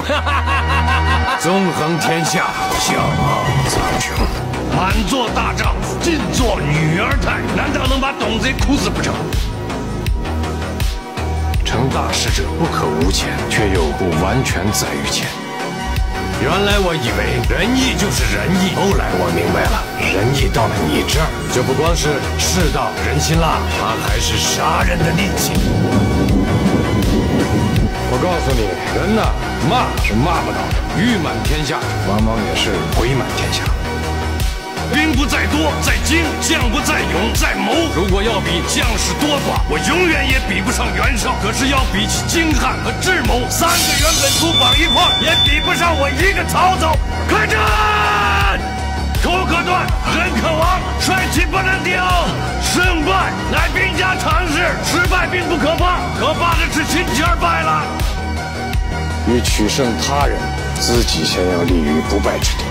纵横天下，骄傲苍穹。 满做大丈夫，尽做女儿态，难道能把董贼哭死不成？ 成大事者不可无钱，却又不完全在于钱。原来我以为仁义就是仁义，后来我明白了，仁义到了你这儿，就不光是世道人心啦，它还是杀人的利器。我告诉你，人呐，骂是骂不倒的，欲满天下，往往也是回满天下。 兵不在多，在精；将不在勇，在谋。如果要比将士多寡，我永远也比不上袁绍。可是要比起精悍和智谋，3个袁本粗绑一块，也比不上我1个曹操。开战！口可断，人可亡，帅气不能丢。胜败乃兵家常事，失败并不可怕，可怕的是心气儿败了。 欲取胜他人，自己先要立于不败之地。